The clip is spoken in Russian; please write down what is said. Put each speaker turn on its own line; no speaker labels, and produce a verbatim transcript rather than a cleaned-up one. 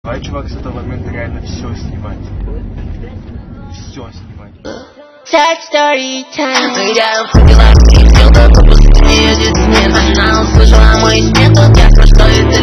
Давай, чувак, с этого момента реально все снимать. Все снимать.
Sad story time. Я увидела, и сделала, как будто не едет смерть. Она услышала мой смех, вот я про что это.